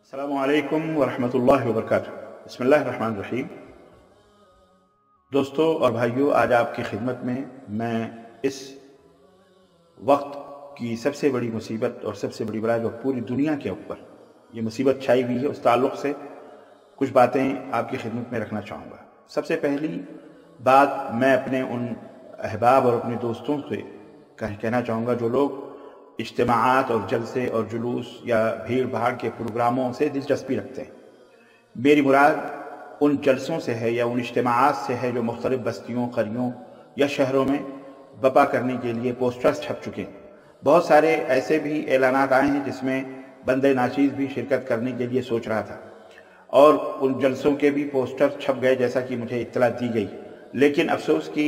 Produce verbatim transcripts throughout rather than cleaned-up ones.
अस्सलामु अलैकुम वरहमतुल्लाहि वबरकातुहू। बिस्मिल्लाहिर्रहमानिर्रहीम। दोस्तों और भाइयों, आज आपकी खिदमत में मैं इस वक्त की सबसे बड़ी मुसीबत और सबसे बड़ी बला जो पूरी दुनिया के ऊपर ये मुसीबत छाई हुई है उस ताल्लुक़ से कुछ बातें आपकी खिदमत में रखना चाहूँगा। सबसे पहली बात मैं अपने उन अहबाब और अपने दोस्तों से कहना चाहूँगा जो लोग इज्तिमाआत और जलसे और जुलूस या भीड़ भाड़ के प्रोग्रामों से दिलचस्पी रखते हैं। मेरी मुराद उन जलसों से है या उन इज्तिमाआत से है जो मुख्तलिफ बस्तियों, क़रियों या शहरों में बपा करने के लिए पोस्टर्स छप चुके हैं। बहुत सारे ऐसे भी ऐलानात आए हैं जिसमें बंदे नाचीज़ भी शिरकत करने के लिए सोच रहा था और उन जलसों के भी पोस्टर छप गए जैसा कि मुझे इत्तला दी गई। लेकिन अफसोस की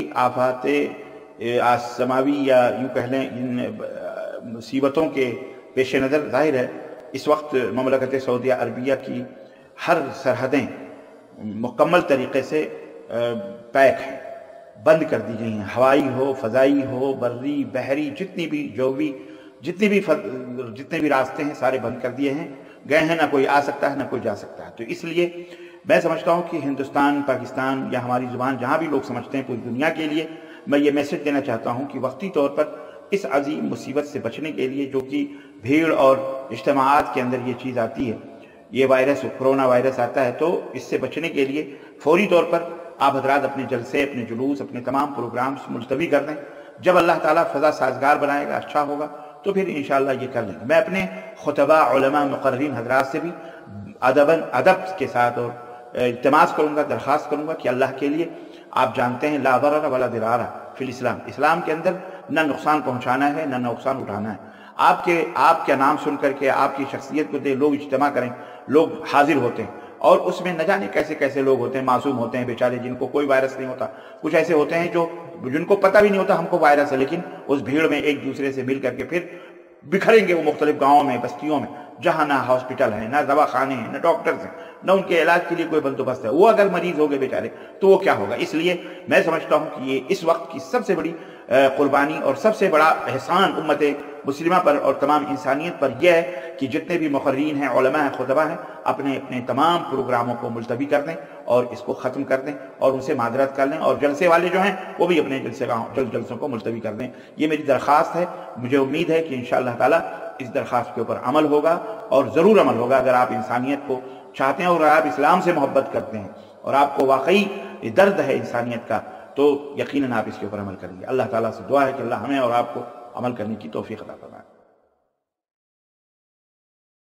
आफात आसमावी या यूँ कह लें इन मुसीबतों के पेश नज़र जाहिर है इस वक्त ममलकत सऊदी अरबिया की हर सरहदें मुकम्मल तरीक़े से पैक हैं, बंद कर दी गई हैं। हवाई हो, फ़ज़ाई हो, बर्री, बहरी, जितनी भी जोवी जितनी भी जितने भी रास्ते हैं सारे बंद कर दिए हैं गए हैं। ना कोई आ सकता है ना कोई जा सकता है। तो इसलिए मैं समझता हूँ कि हिंदुस्तान, पाकिस्तान या हमारी ज़ुबान जहाँ भी लोग समझते हैं पूरी दुनिया के लिए मैं ये मैसेज देना चाहता हूँ कि वक्ती तौर पर इस अजीम मुसीबत से बचने के लिए जो कि भीड़ और इज्तिमाआत के अंदर ये चीज़ आती है, ये वायरस कोरोना वायरस आता है, तो इससे बचने के लिए फौरी तौर पर आप हज़रात अपने जलसे, अपने जुलूस, अपने तमाम प्रोग्राम्स मुलतवी कर दें। जब अल्लाह ताला फ़ज़ा साजगार बनाएगा, अच्छा होगा, तो फिर इंशाअल्लाह ये कर लेंगे। मैं अपने खुतबा, उलमा, मुक़र्रिरीन हज़रात से भी अदबन अदब के साथ और इल्तिमास करूँगा, दरख्वास्त करूँगा कि अल्लाह के लिए आप जानते हैं ला दरर वला दिरार फिल इस्लाम, इस्लाम के अंदर न नुकसान पहुंचाना है न नुकसान उठाना है। आपके आपका नाम सुन करके आपकी शख्सियत को दे लोग इज्तिमा करें, लोग हाजिर होते हैं और उसमें न जाने कैसे कैसे लोग होते हैं, मासूम होते हैं बेचारे जिनको कोई वायरस नहीं होता। कुछ ऐसे होते हैं जो जिनको पता भी नहीं होता हमको वायरस है, लेकिन उस भीड़ में एक दूसरे से मिल करके फिर बिखरेंगे वो मुख्तलिफ गाँवों में, बस्तियों में, जहाँ ना हॉस्पिटल है, ना दवाखाने हैं, ना डॉक्टर्स हैं, ना उनके इलाज के लिए कोई बंदोबस्त है। वो अगर मरीज हो गए बेचारे तो वो क्या होगा। इसलिए मैं समझता हूँ कि ये इस वक्त की सबसे बड़ी कुर्बानी और सबसे बड़ा एहसान उम्मत मुस्लिमा पर और तमाम इंसानियत पर यह है कि जितने भी मुक़र्रिरीन हैं, उलमा हैं, खुतबा हैं, अपने अपने तमाम प्रोग्रामों को मुलतवी कर दें और इसको ख़त्म कर दें और उनसे मादरत कर लें। और जलसे वाले जो हैं वो भी अपने जलसे जल जलसों को मुलतवी कर दें। ये मेरी दरख्वास्त है। मुझे उम्मीद है कि इंशाअल्लाह ताला इस दरख्वास्त के ऊपर अमल होगा और ज़रूर अमल होगा। अगर आप इंसानियत को चाहते हैं और आप इस्लाम से मोहब्बत करते हैं और आपको वाकई दर्द है इंसानियत का, तो यकीनन आप इसके ऊपर अमल करेंगे। अल्लाह ताला से दुआ है कि अल्लाह हमें और आपको अमल करने की तौफीक अता फरमाए।